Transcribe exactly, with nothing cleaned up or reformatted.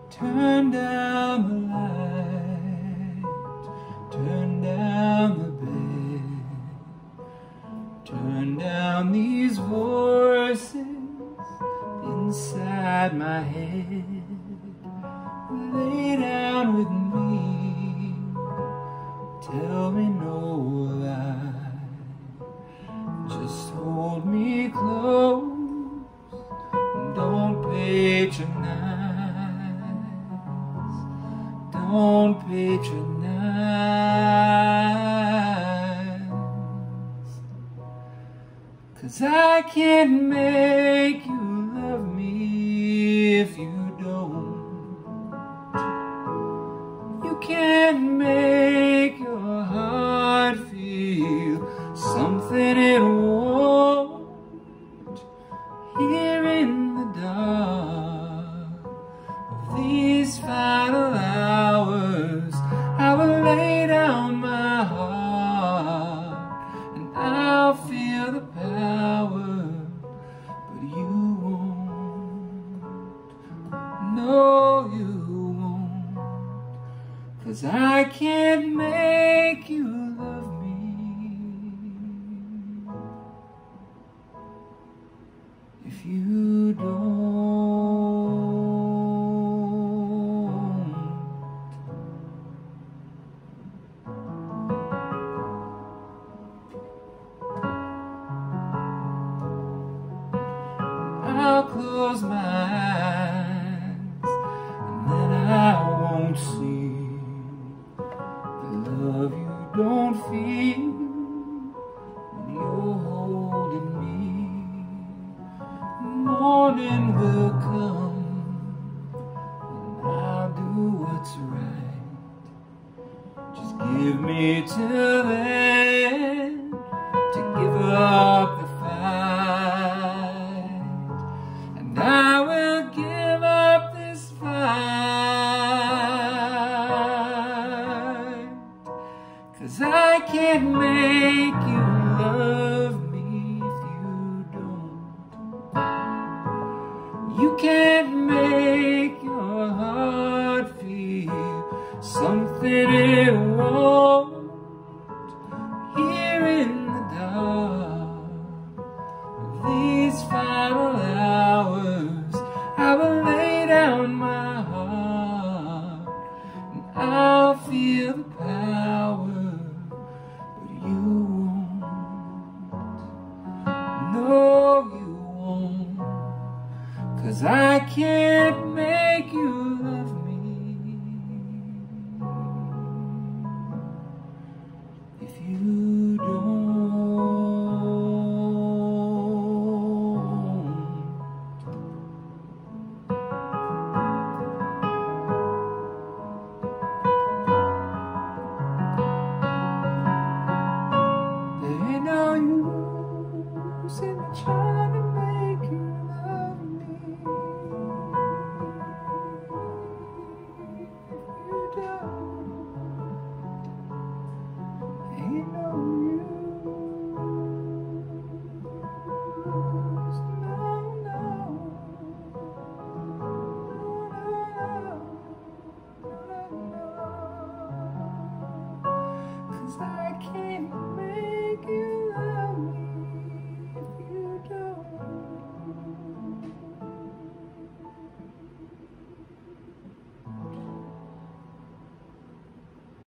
Turn down the light, turn down the bed, turn down these voices inside my head. Lay down with me, tell me no lie, just hold me close, don't patronize, don't patronize, 'cause I can't make you love me if you don't. You can't make your heart feel something it won't. Here in the dark of these final hours, I will lay down my heart and I'll feel the power, but you won't. No, you won't, 'cause I can't make you love me if you don't. I'll close my eyes and then I won't see the love you don't feel when you're holding me. Morning will come and I'll do what's right. Just give me till then to give up the fight, and I will give up this fight, 'cause I can't make you love me if you don't. You can't make your heart feel something it won't. Here in the dark of these final hours, I will lay down my heart and I'll feel the power, but you won't. No, you won't, 'cause I can't make you love me if you don't. There ain't no use in trying to make you love me if you don't. Ain't no use, no, no, no, no, no, no, 'cause I can't